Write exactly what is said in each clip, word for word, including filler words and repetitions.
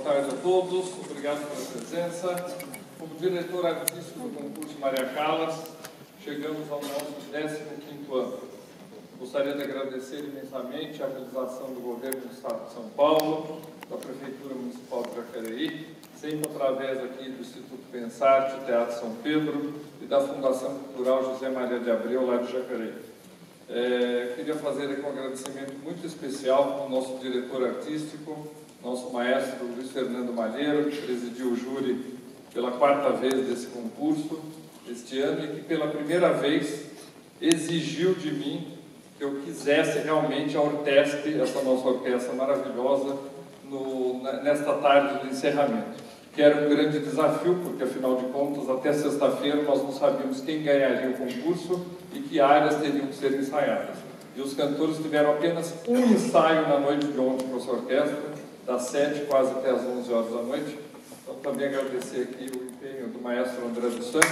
tarde a todos, obrigado pela presença. Como diretor artístico do concurso Maria Callas, chegamos ao nosso décimo quinto ano. Gostaria de agradecer imensamente a realização do Governo do Estado de São Paulo, da Prefeitura Municipal de Jacareí, sempre através aqui do Instituto Pensarte, Teatro São Pedro e da Fundação Cultural José Maria de Abreu, lá de Jacareí. É, queria fazer aqui um agradecimento muito especial ao nosso diretor artístico, nosso maestro Luiz Fernando Malheiro, que presidiu o júri pela quarta vez desse concurso este ano e que pela primeira vez exigiu de mim que eu quisesse realmente a orquestra, essa nossa orquestra maravilhosa, no, nesta tarde do encerramento, que era um grande desafio, porque afinal de contas, até sexta-feira nós não sabíamos quem ganharia o concurso e que áreas teriam que ser ensaiadas. E os cantores tiveram apenas um ensaio na noite de ontem com a sua orquestra, das sete quase até as onze horas da noite. Então também agradecer aqui o empenho do maestro André dos Santos.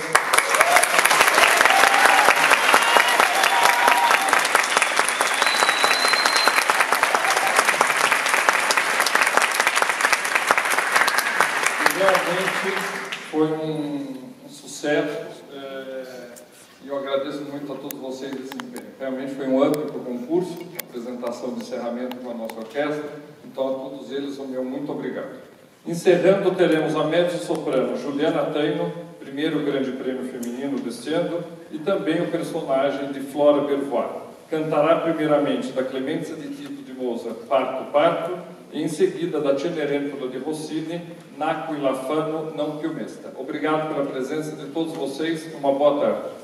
Realmente foi um, um sucesso é, e eu agradeço muito a todos vocês esse empenho. Realmente foi um up para o concurso, apresentação de encerramento com a nossa orquestra, então a todos eles o meu muito obrigado. Encerrando, teremos a mezzo-soprano Juliana Taino, primeiro grande prêmio feminino deste ano, e também o personagem de Flora Belvoir. Cantará primeiramente da Clemência de Tito de Mozart, Parto, Parto, e em seguida da Cenerentola de Rossini, Nacquero il Fano non più mesta. Obrigado pela presença de todos vocês, uma boa tarde.